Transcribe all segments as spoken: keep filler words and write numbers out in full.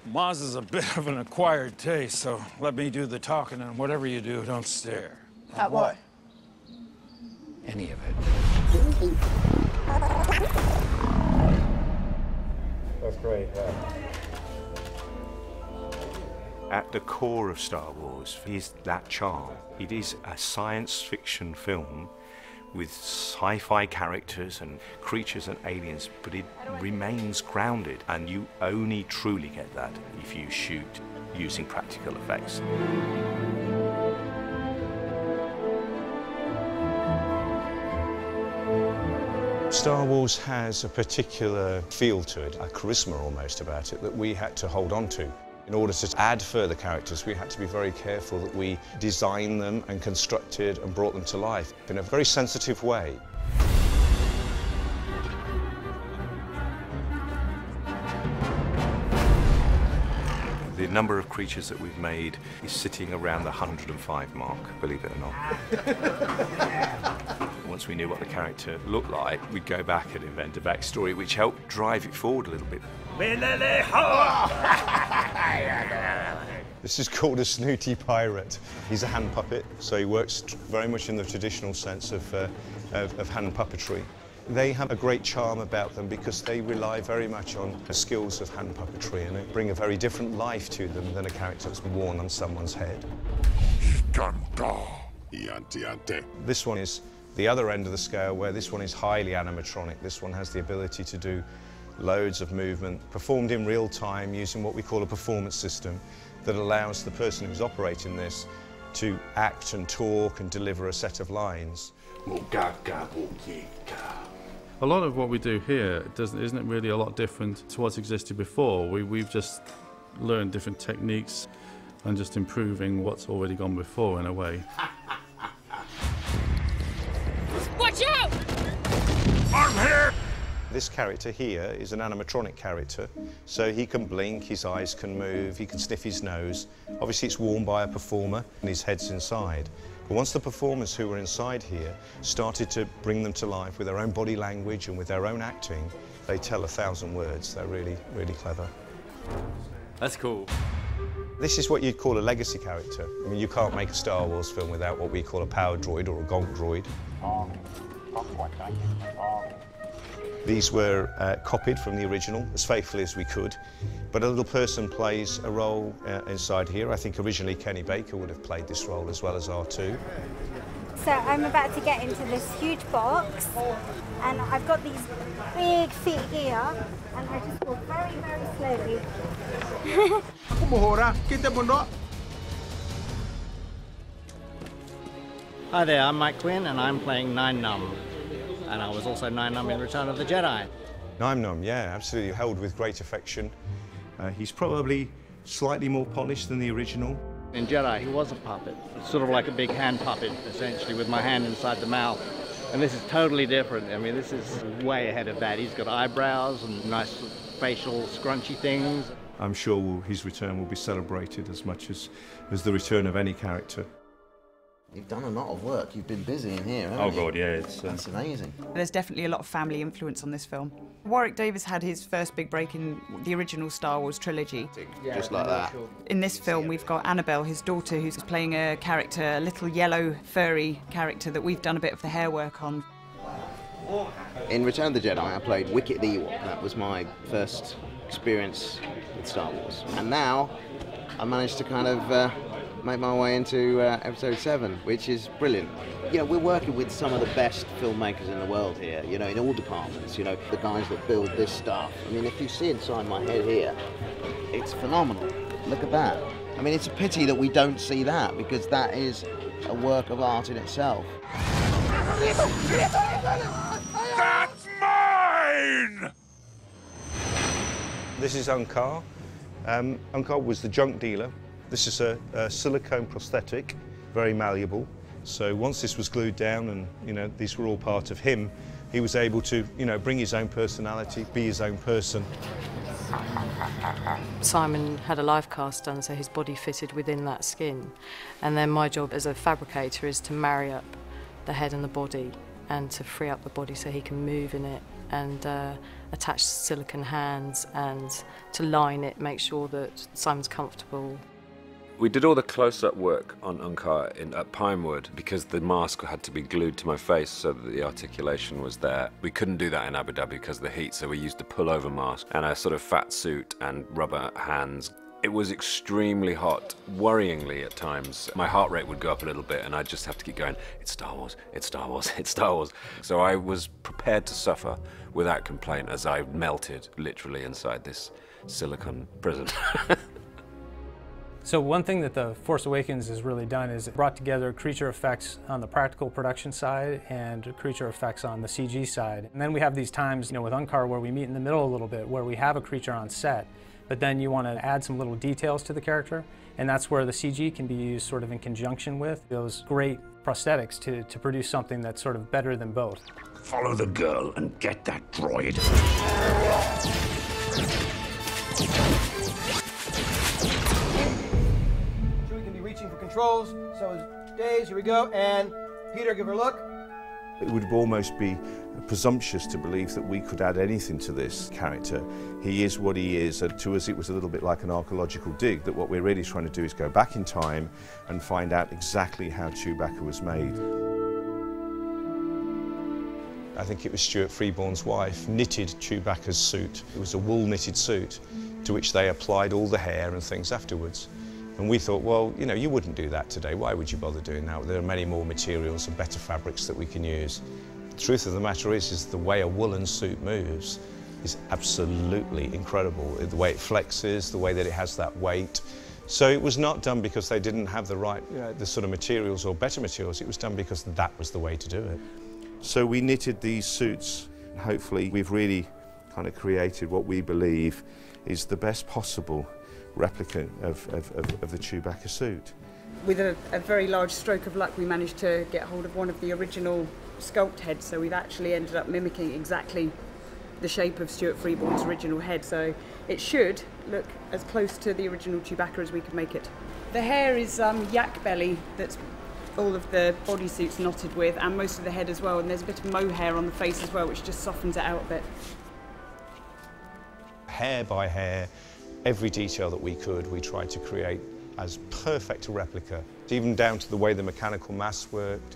Moz is a bit of an acquired taste, so let me do the talking, and whatever you do, don't stare. At what? Any of it. That's great. Yeah. At the core of Star Wars is that charm. It is a science fiction film with sci-fi characters and creatures and aliens, but it remains grounded, and you only truly get that if you shoot using practical effects. Star Wars has a particular feel to it, a charisma almost about it, that we had to hold on to. In order to add further characters, we had to be very careful that we designed them and constructed and brought them to life in a very sensitive way. The number of creatures that we've made is sitting around the one hundred and five mark, believe it or not. Once we knew what the character looked like, we'd go back and invent a backstory which helped drive it forward a little bit. This is called a snooty pirate. He's a hand puppet, so he works very much in the traditional sense of, uh, of, of hand puppetry. They have a great charm about them because they rely very much on the skills of hand puppetry, and they bring a very different life to them than a character that's worn on someone's head. This one is the other end of the scale, where this one is highly animatronic. This one has the ability to do loads of movement, performed in real time using what we call a performance system that allows the person who's operating this to act and talk and deliver a set of lines. A lot of what we do here doesn't, isn't really a lot different to what's existed before. We, we've just learned different techniques and just improving what's already gone before in a way. Watch out! I'm here! This character here is an animatronic character, so he can blink, his eyes can move, he can sniff his nose. Obviously it's worn by a performer and his head's inside. But once the performers who were inside here started to bring them to life with their own body language and with their own acting, they tell a thousand words. They're really, really clever. That's cool. This is what you'd call a legacy character. I mean, you can't make a Star Wars film without what we call a power droid or a gonk droid. These were uh, copied from the original as faithfully as we could, but a little person plays a role uh, inside here. I think originally Kenny Baker would have played this role as well as R two. So I'm about to get into this huge box, and I've got these big feet here, and I just walk very, very slowly. Hi there, I'm Mike Quinn, and I'm playing Nien Nunb. And I was also Nien Nunb in Return of the Jedi. Nien Nunb, yeah, absolutely, held with great affection. Uh, he's probably slightly more polished than the original. In Jedi, he was a puppet. It's sort of like a big hand puppet, essentially, with my hand inside the mouth. And this is totally different. I mean, this is way ahead of that. He's got eyebrows and nice facial scrunchy things. I'm sure his return will be celebrated as much as, as the return of any character. You've done a lot of work. You've been busy in here, haven't Oh, you? God, yeah. It's, uh... That's amazing. There's definitely a lot of family influence on this film. Warwick Davis had his first big break in the original Star Wars trilogy. Yeah, just like that. In this film, we've got Annabelle, his daughter, who's playing a character, a little yellow, furry character that we've done a bit of the hair work on. In Return of the Jedi, I played Wicket the Ewok. That was my first experience with Star Wars. And now, I managed to kind of uh, make my way into uh, episode seven, which is brilliant. You know, we're working with some of the best filmmakers in the world here, you know, in all departments, you know, the guys that build this stuff. I mean, if you see inside my head here, it's phenomenal. Look at that. I mean, it's a pity that we don't see that, because that is a work of art in itself. That's mine! This is Unkar. Um, Unkar was the junk dealer. This is a, a silicone prosthetic, very malleable. So once this was glued down and, you know, these were all part of him, he was able to, you know, bring his own personality, be his own person. Simon had a live cast done, so his body fitted within that skin. And then my job as a fabricator is to marry up the head and the body and to free up the body so he can move in it and uh, attach silicone hands and to line it, make sure that Simon's comfortable. We did all the close-up work on Unkar in, at Pinewood because the mask had to be glued to my face so that the articulation was there. We couldn't do that in Abu Dhabi because of the heat, so we used a pullover mask and a sort of fat suit and rubber hands. It was extremely hot, worryingly at times. My heart rate would go up a little bit and I'd just have to keep going, it's Star Wars, it's Star Wars, it's Star Wars. So I was prepared to suffer without complaint as I melted literally inside this silicone prison. So one thing that The Force Awakens has really done is it brought together creature effects on the practical production side and creature effects on the C G side. And then we have these times, you know, with Unkar where we meet in the middle a little bit, where we have a creature on set, but then you want to add some little details to the character, and that's where the C G can be used sort of in conjunction with those great prosthetics to, to produce something that's sort of better than both. Follow the girl and get that droid. Reaching for controls, so is Days, here we go, and Peter, give her a look. It would almost be presumptuous to believe that we could add anything to this character. He is what he is, and to us it was a little bit like an archaeological dig, that what we're really trying to do is go back in time and find out exactly how Chewbacca was made. I think it was Stuart Freeborn's wife knitted Chewbacca's suit. It was a wool knitted suit to which they applied all the hair and things afterwards. And we thought, well, you know, you wouldn't do that today. Why would you bother doing that? There are many more materials and better fabrics that we can use. The truth of the matter is, is the way a woolen suit moves is absolutely incredible. The way it flexes, the way that it has that weight. So it was not done because they didn't have the right, you know, the sort of materials or better materials. It was done because that was the way to do it. So we knitted these suits. Hopefully we've really kind of created what we believe is the best possible replica of, of, of, of the Chewbacca suit. With a, a very large stroke of luck, we managed to get hold of one of the original sculpt heads, so we've actually ended up mimicking exactly the shape of Stuart Freeborn's original head, so it should look as close to the original Chewbacca as we could make it. The hair is um, yak belly that's all of the bodysuit's knotted with, and most of the head as well, and there's a bit of mohair on the face as well, which just softens it out a bit. Hair by hair, every detail that we could, we tried to create as perfect a replica, even down to the way the mechanical mass worked.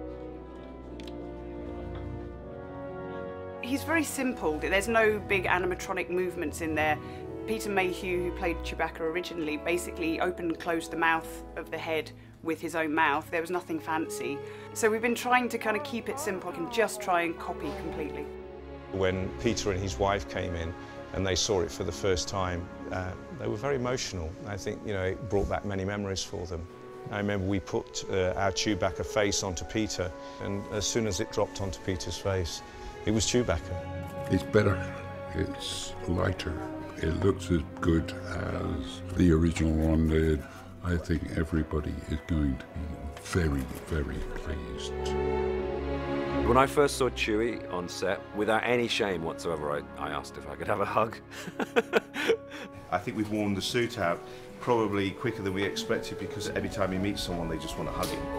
He's very simple. There's no big animatronic movements in there. Peter Mayhew, who played Chewbacca originally, basically opened and closed the mouth of the head with his own mouth. There was nothing fancy. So we've been trying to kind of keep it simple and just try and copy completely. When Peter and his wife came in and they saw it for the first time, uh, they were very emotional. I think, you know, it brought back many memories for them. I remember we put uh, our Chewbacca face onto Peter, and as soon as it dropped onto Peter's face, it was Chewbacca. It's better, it's lighter, it looks as good as the original one did. I think everybody is going to be very, very pleased. When I first saw Chewie on set, without any shame whatsoever, I, I asked if I could have a hug. I think we've worn the suit out probably quicker than we expected, because every time you meet someone, they just want to hug him.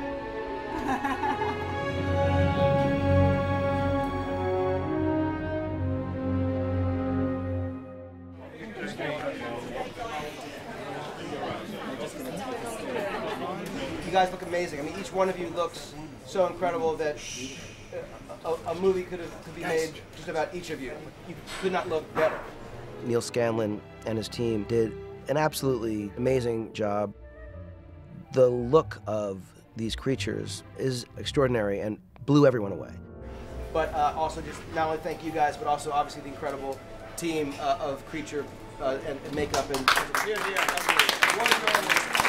You guys look amazing. I mean, each one of you looks so incredible that a, a movie could have could be made just about each of you. You could not look better. Neil Scanlon and his team did an absolutely amazing job. The look of these creatures is extraordinary and blew everyone away. But uh, also just not only thank you guys, but also obviously the incredible team uh, of creature uh, and, and makeup and. Here, here, thank you.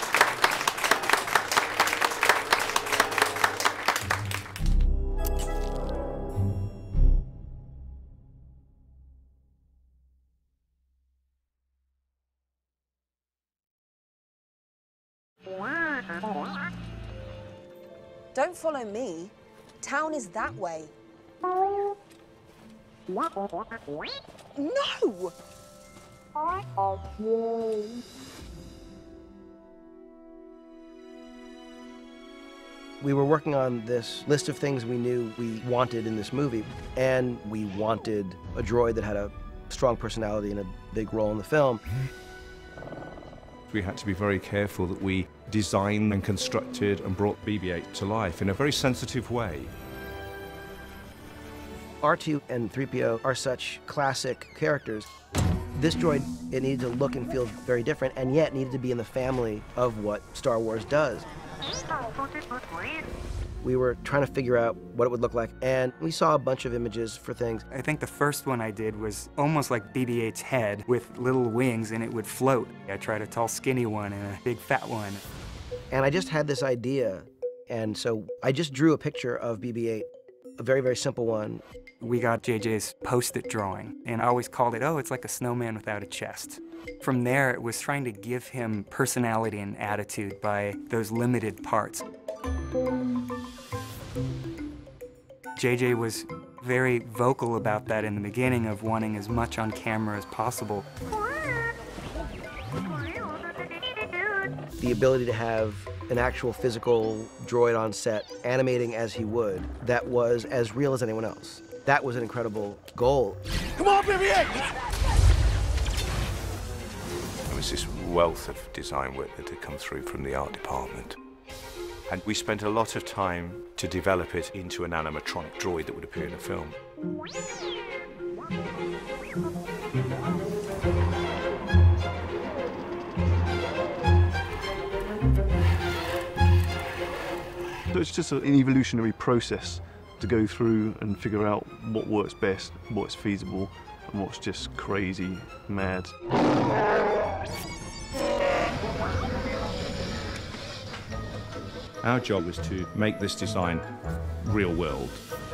Don't follow me. Town is that way. No! We were working on this list of things we knew we wanted in this movie, and we wanted a droid that had a strong personality and a big role in the film. We had to be very careful that we designed and constructed and brought B B eight to life in a very sensitive way. R two and three P O are such classic characters. This droid, it needed to look and feel very different, and yet needed to be in the family of what Star Wars does. We were trying to figure out what it would look like, and we saw a bunch of images for things. I think the first one I did was almost like B B eight's head with little wings, and it would float. I tried a tall, skinny one and a big, fat one. And I just had this idea, and so I just drew a picture of B B eight, a very, very simple one. We got J J's post-it drawing, and I always called it, oh, it's like a snowman without a chest. From there, it was trying to give him personality and attitude by those limited parts. J J was very vocal about that in the beginning, of wanting as much on camera as possible. The ability to have an actual physical droid on set, animating as he would, that was as real as anyone else. That was an incredible goal. Come on, B B eight! There was this wealth of design work that had come through from the art department. And we spent a lot of time to develop it into an animatronic droid that would appear in a film. So it's just an evolutionary process to go through and figure out what works best, what's feasible, and what's just crazy, mad. Our job was to make this design real world.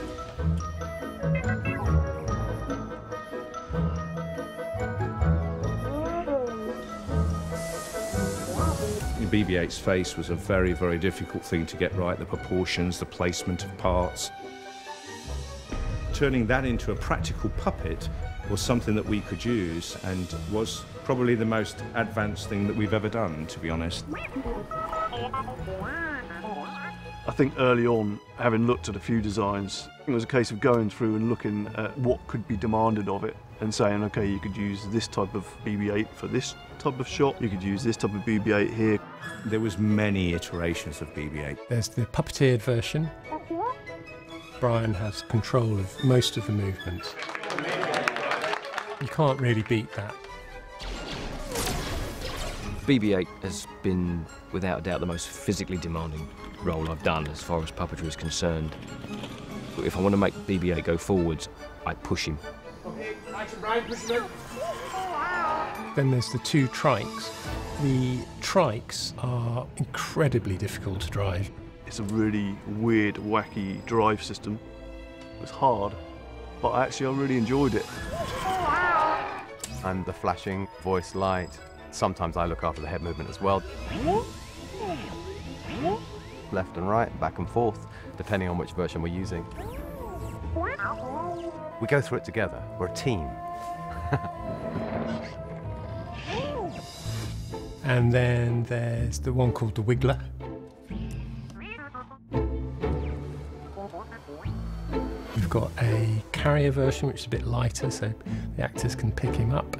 B B eight's face was a very, very difficult thing to get right, the proportions, the placement of parts. Turning that into a practical puppet was something that we could use, and was probably the most advanced thing that we've ever done, to be honest. I think early on, having looked at a few designs, it was a case of going through and looking at what could be demanded of it and saying, okay, you could use this type of B B eight for this type of shot, you could use this type of B B eight here. There was many iterations of B B eight. There's the puppeteered version. Brian has control of most of the movements. You can't really beat that. B B eight has been, without a doubt, the most physically demanding role I've done as far as puppetry is concerned. But if I want to make B B eight go forwards, I push him. Then there's the two trikes. The trikes are incredibly difficult to drive. It's a really weird, wacky drive system. It was hard, but actually I really enjoyed it. And the flashing voice light. Sometimes I look after the head movement as well. Left and right, back and forth, depending on which version we're using. We go through it together. We're a team. And then there's the one called the Wiggler. We've got a carrier version, which is a bit lighter, so the actors can pick him up.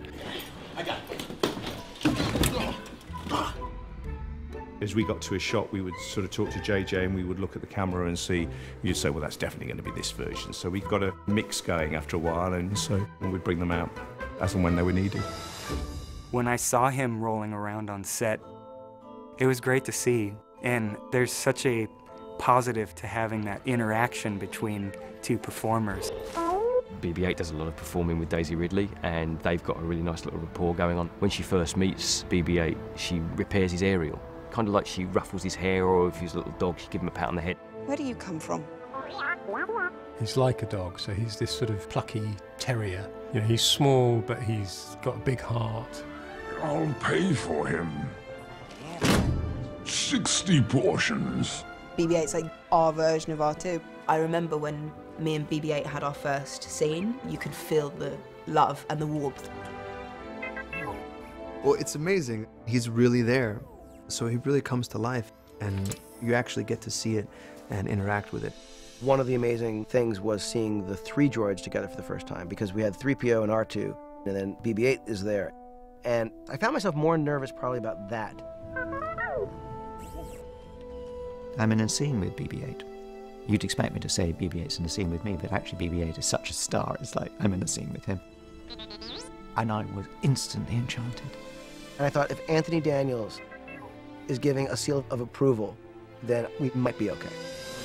As we got to a shot, we would sort of talk to J J and we would look at the camera and see, you'd say, well, that's definitely going to be this version. So we've got a mix going after a while, and so we'd bring them out as and when they were needed. When I saw him rolling around on set, it was great to see. And there's such a positive to having that interaction between two performers. B B eight does a lot of performing with Daisy Ridley, and they've got a really nice little rapport going on. When she first meets B B eight, she repairs his aerial. Kind of like she ruffles his hair, or if he's a little dog, she give him a pat on the head. Where do you come from? He's like a dog, so he's this sort of plucky terrier. You know, he's small, but he's got a big heart. I'll pay for him. sixty portions. B B eight's like our version of R two. I remember when me and B B eight had our first scene, you could feel the love and the warmth. Well, it's amazing. He's really there. So he really comes to life, and you actually get to see it and interact with it. One of the amazing things was seeing the three droids together for the first time, because we had three P O and R two, and then B B eight is there. And I found myself more nervous probably about that. I'm in a scene with B B eight. You'd expect me to say B B eight's in a scene with me, but actually B B eight is such a star, it's like I'm in a scene with him. And I was instantly enchanted. And I thought, if Anthony Daniels is giving a seal of approval, then we might be okay.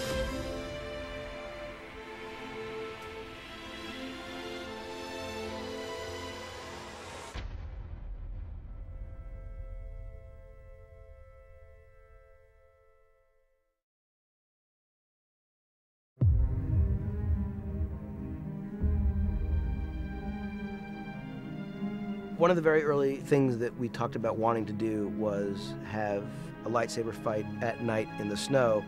One of the very early things that we talked about wanting to do was have a lightsaber fight at night in the snow.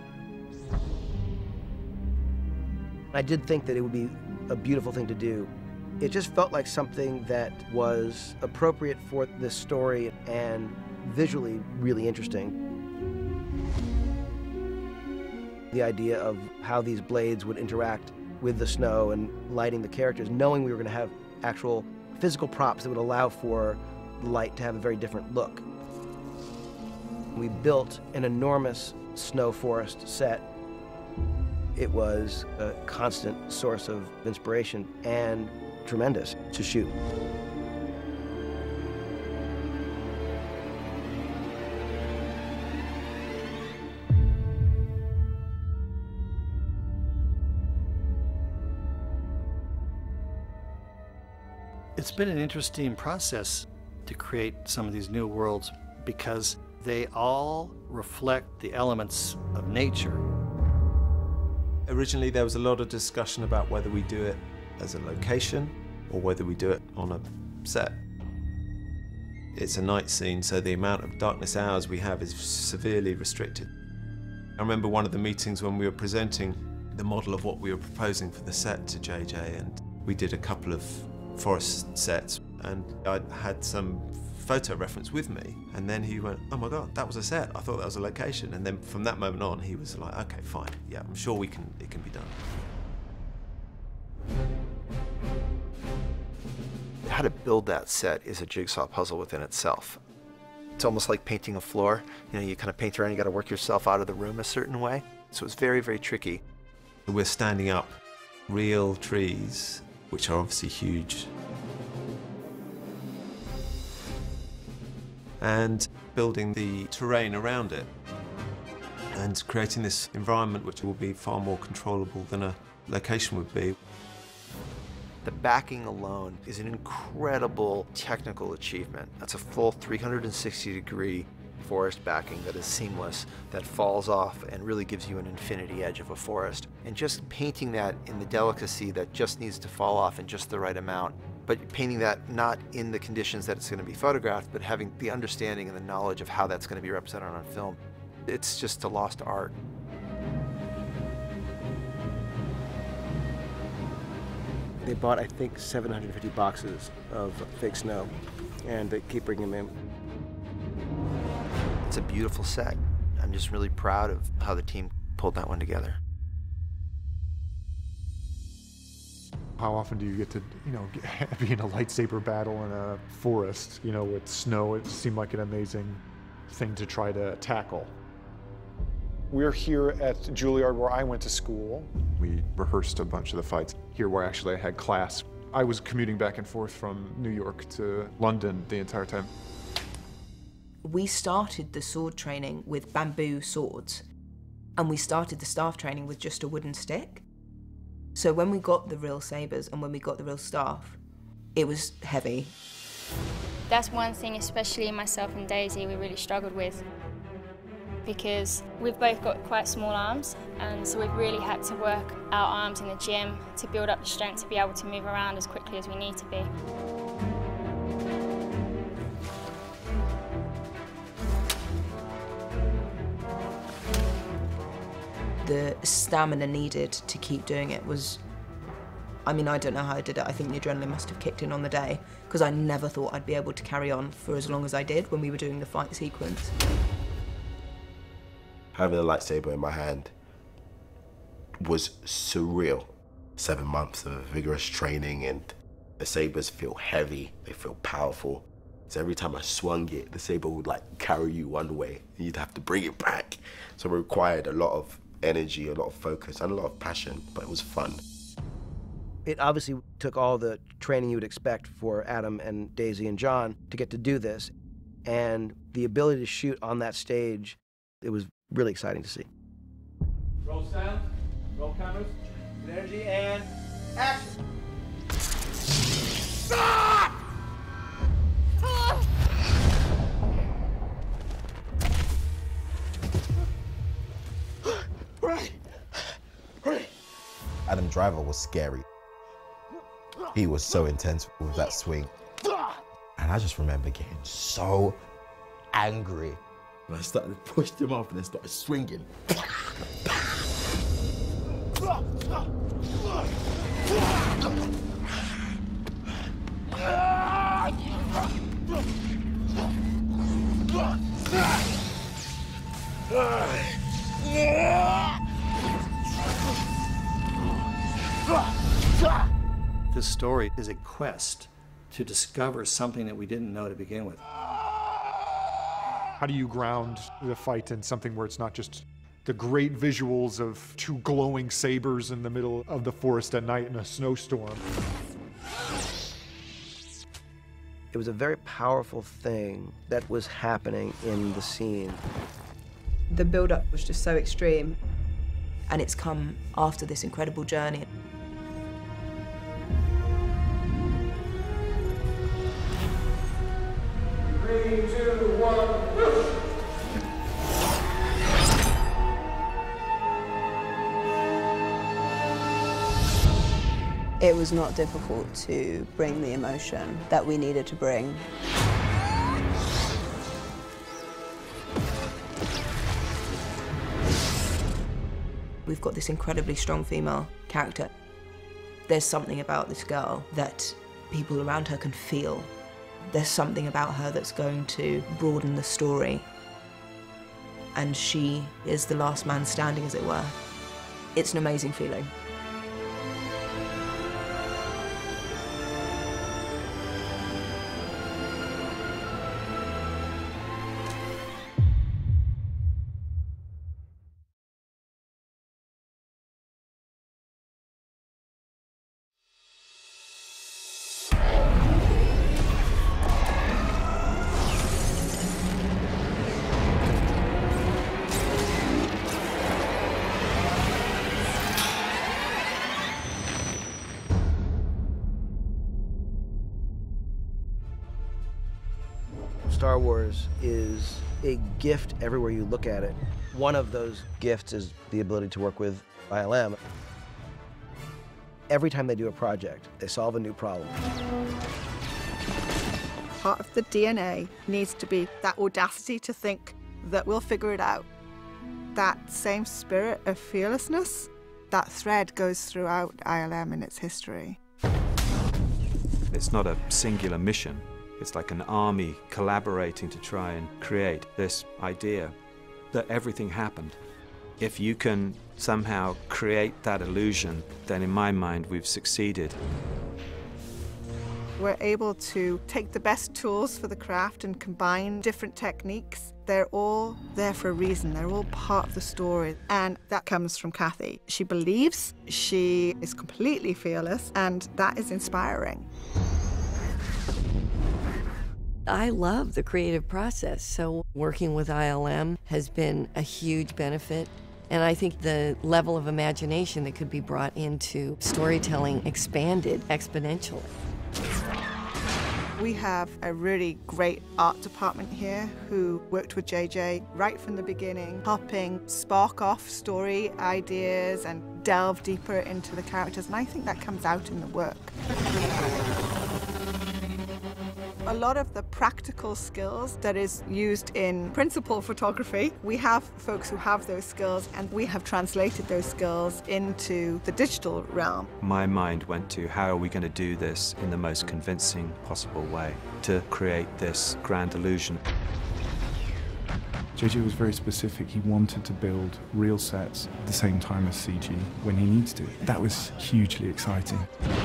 I did think that it would be a beautiful thing to do. It just felt like something that was appropriate for this story and visually really interesting. The idea of how these blades would interact with the snow and lighting the characters, knowing we were going to have actual physical props that would allow for the light to have a very different look. We built an enormous snow forest set. It was a constant source of inspiration and tremendous to shoot. It's been an interesting process to create some of these new worlds because they all reflect the elements of nature. Originally, there was a lot of discussion about whether we do it as a location or whether we do it on a set. It's a night scene, so the amount of darkness hours we have is severely restricted. I remember one of the meetings when we were presenting the model of what we were proposing for the set to J J, and we did a couple of forest sets, and I had some photo reference with me, and then he went, oh my god, that was a set, I thought that was a location. And then from that moment on he was like, okay, fine, yeah, I'm sure we can, it can be done. How to build that set is a jigsaw puzzle within itself. It's almost like painting a floor. You know, you kind of paint around, you got to work yourself out of the room a certain way. So it's very, very tricky. We're standing up real trees, which are obviously huge, and building the terrain around it and creating this environment which will be far more controllable than a location would be. The backing alone is an incredible technical achievement. That's a full three hundred sixty degree forest backing that is seamless, that falls off and really gives you an infinity edge of a forest. And just painting that in the delicacy that just needs to fall off in just the right amount, but painting that not in the conditions that it's going to be photographed, but having the understanding and the knowledge of how that's going to be represented on film. It's just a lost art. They bought, I think, seven hundred fifty boxes of fake snow, and they keep bringing them in. It's a beautiful set. I'm just really proud of how the team pulled that one together. How often do you get to, you know, be in a lightsaber battle in a forest, you know, with snow? It seemed like an amazing thing to try to tackle. We're here at Juilliard where I went to school. We rehearsed a bunch of the fights here where actually I had class. I was commuting back and forth from New York to London the entire time. We started the sword training with bamboo swords, and we started the staff training with just a wooden stick. So when we got the real sabers and when we got the real staff, it was heavy. That's one thing, especially myself and Daisy, we really struggled with, because we've both got quite small arms, and so we've really had to work our arms in the gym to build up the strength to be able to move around as quickly as we need to be. The stamina needed to keep doing it was, I mean, I don't know how I did it. I think the adrenaline must have kicked in on the day, because I never thought I'd be able to carry on for as long as I did when we were doing the fight sequence. Having a lightsaber in my hand was surreal. Seven months of vigorous training, and the sabers feel heavy, they feel powerful. So every time I swung it, the saber would like carry you one way, and you'd have to bring it back. So it required a lot of energy, a lot of focus, and a lot of passion, but it was fun. It obviously took all the training you would expect for Adam and Daisy and John to get to do this. And the ability to shoot on that stage, it was really exciting to see. Roll sound, roll cameras, with energy, and action! Stop! Right. Right. Adam Driver was scary. He was so intense with that swing. And I just remember getting so angry. And I started to push him off and then started swinging. This story is a quest to discover something that we didn't know to begin with. How do you ground the fight in something where it's not just the great visuals of two glowing sabers in the middle of the forest at night in a snowstorm? It was a very powerful thing that was happening in the scene. The build-up was just so extreme, and it's come after this incredible journey. Three, two, one, whoosh! It was not difficult to bring the emotion that we needed to bring. We've got this incredibly strong female character. There's something about this girl that people around her can feel. There's something about her that's going to broaden the story. And she is the last man standing, as it were. It's an amazing feeling. Star Wars is a gift everywhere you look at it. One of those gifts is the ability to work with I L M. Every time they do a project, they solve a new problem. Part of the D N A needs to be that audacity to think that we'll figure it out. That same spirit of fearlessness, that thread goes throughout I L M in its history. It's not a singular mission. It's like an army collaborating to try and create this idea that everything happened. If you can somehow create that illusion, then in my mind we've succeeded. We're able to take the best tools for the craft and combine different techniques. They're all there for a reason. They're all part of the story. And that comes from Kathy. She believes, she is completely fearless, and that is inspiring. I love the creative process, so working with I L M has been a huge benefit. And I think the level of imagination that could be brought into storytelling expanded exponentially. We have a really great art department here who worked with J J right from the beginning, helping spark off story ideas and delve deeper into the characters, and I think that comes out in the work. A lot of the practical skills that is used in principal photography, we have folks who have those skills, and we have translated those skills into the digital realm. My mind went to how are we going to do this in the most convincing possible way to create this grand illusion. J J was very specific. He wanted to build real sets at the same time as C G when he needs to. That was hugely exciting.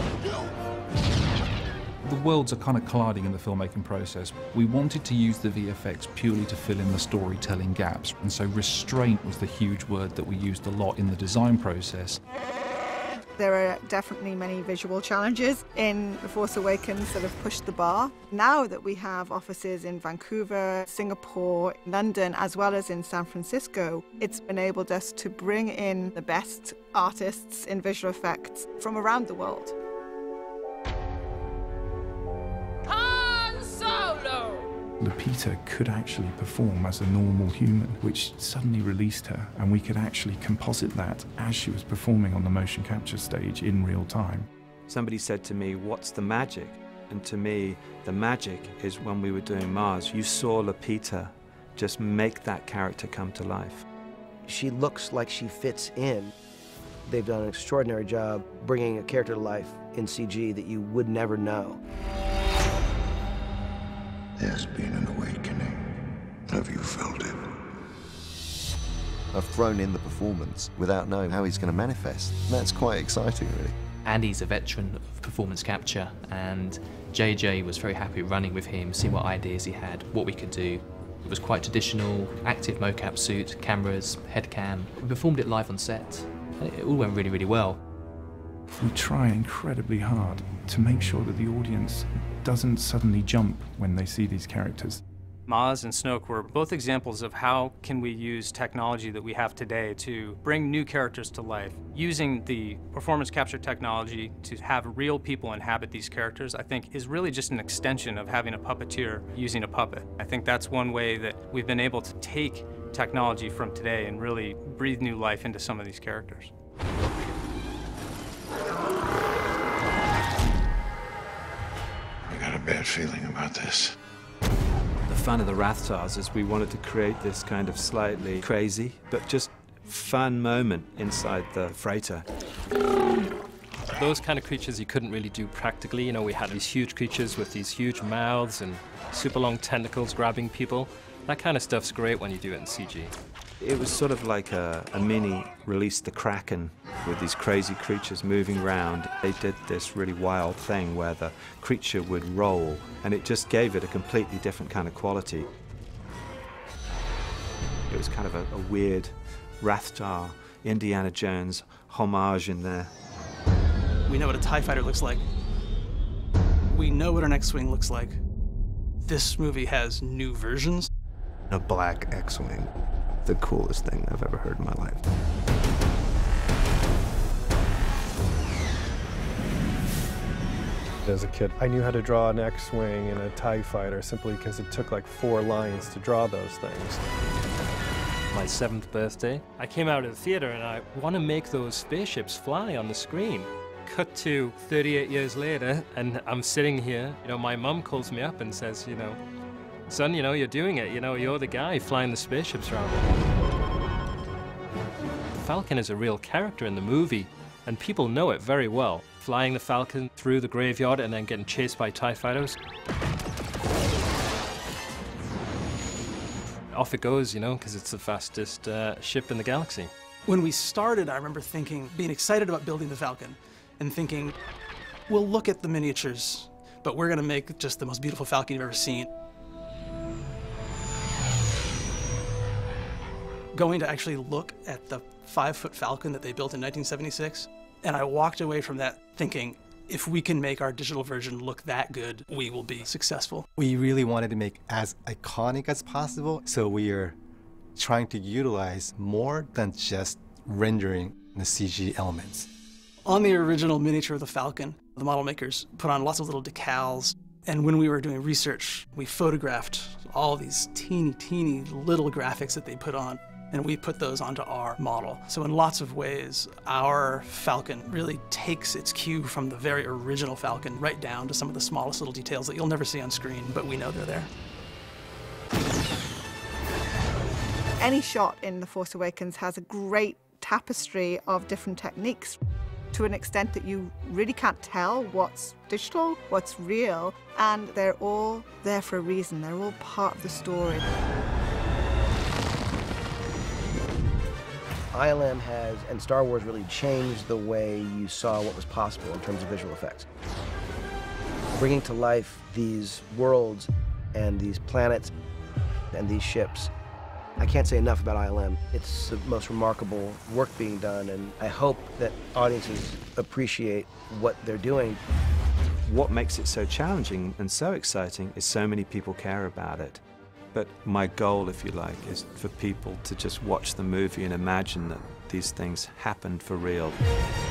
The worlds are kind of colliding in the filmmaking process. We wanted to use the V F X purely to fill in the storytelling gaps, and so restraint was the huge word that we used a lot in the design process. There are definitely many visual challenges in The Force Awakens that have pushed the bar. Now that we have offices in Vancouver, Singapore, London, as well as in San Francisco, it's enabled us to bring in the best artists in visual effects from around the world. Lupita could actually perform as a normal human, which suddenly released her, and we could actually composite that as she was performing on the motion capture stage in real time. Somebody said to me, "What's the magic?" And to me, the magic is when we were doing Mars, you saw Lupita just make that character come to life. She looks like she fits in. They've done an extraordinary job bringing a character to life in C G that you would never know. There's been an awakening. Have you felt it? I've thrown in the performance without knowing how he's going to manifest. That's quite exciting, really. Andy's a veteran of performance capture, and J J was very happy running with him, seeing what ideas he had, what we could do. It was quite traditional, active mocap suit, cameras, head cam. We performed it live on set, and it all went really, really well. We try incredibly hard to make sure that the audience doesn't suddenly jump when they see these characters. Maz and Snoke were both examples of how can we use technology that we have today to bring new characters to life. Using the performance capture technology to have real people inhabit these characters, I think, is really just an extension of having a puppeteer using a puppet. I think that's one way that we've been able to take technology from today and really breathe new life into some of these characters. I got a bad feeling about this. The fun of the Rathtars is we wanted to create this kind of slightly crazy, but just fun moment inside the freighter. Those kind of creatures you couldn't really do practically. You know, we had these huge creatures with these huge mouths and super long tentacles grabbing people. That kind of stuff's great when you do it in C G. It was sort of like a, a mini Release the Kraken with these crazy creatures moving around. They did this really wild thing where the creature would roll, and it just gave it a completely different kind of quality. It was kind of a, a weird Rathtar, Indiana Jones homage in there. We know what a TIE fighter looks like. We know what an X-Wing looks like. This movie has new versions. A black X-Wing. The coolest thing I've ever heard in my life. As a kid, I knew how to draw an X-Wing and a TIE fighter simply because it took like four lines to draw those things. My seventh birthday, I came out of the theater and I want to make those spaceships fly on the screen. Cut to thirty-eight years later, and I'm sitting here. You know, my mum calls me up and says, you know, son, you know, you're doing it. You know, you're the guy flying the spaceships around. Falcon is a real character in the movie, and people know it very well. Flying the Falcon through the graveyard and then getting chased by TIE fighters. Off it goes, you know, because it's the fastest uh, ship in the galaxy. When we started, I remember thinking, being excited about building the Falcon, and thinking, we'll look at the miniatures, but we're gonna make just the most beautiful Falcon you've ever seen. Going to actually look at the five-foot Falcon that they built in nineteen seventy-six, and I walked away from that thinking, if we can make our digital version look that good, we will be successful. We really wanted to make as iconic as possible, so we are trying to utilize more than just rendering the C G elements. On the original miniature of the Falcon, the model makers put on lots of little decals, and when we were doing research, we photographed all these teeny, teeny little graphics that they put on, and we put those onto our model. So in lots of ways, our Falcon really takes its cue from the very original Falcon right down to some of the smallest little details that you'll never see on screen, but we know they're there. Any shot in The Force Awakens has a great tapestry of different techniques to an extent that you really can't tell what's digital, what's real, and they're all there for a reason. They're all part of the story. I L M has, and Star Wars really changed the way you saw what was possible in terms of visual effects. Bringing to life these worlds and these planets and these ships, I can't say enough about I L M. It's the most remarkable work being done, and I hope that audiences appreciate what they're doing. What makes it so challenging and so exciting is so many people care about it. But my goal, if you like, is for people to just watch the movie and imagine that these things happened for real.